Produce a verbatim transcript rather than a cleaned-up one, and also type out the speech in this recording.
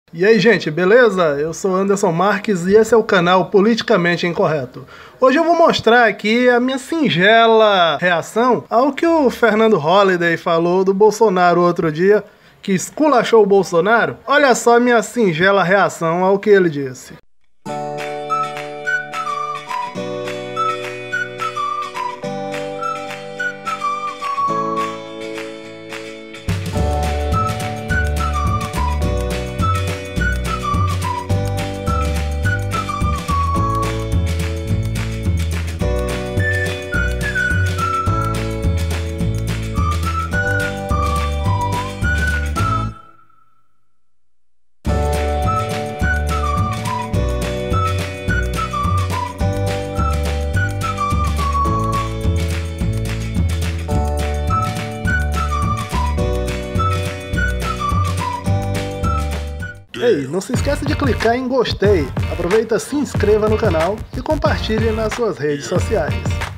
E aí, gente, beleza? Eu sou Anderson Marques e esse é o canal Politicamente Incorreto. Hoje eu vou mostrar aqui a minha singela reação ao que o Fernando Holliday falou do Bolsonaro outro dia, que esculachou o Bolsonaro. Olha só a minha singela reação ao que ele disse. Ei, não se esqueça de clicar em gostei, aproveita, se inscreva no canal e compartilhe nas suas redes sociais.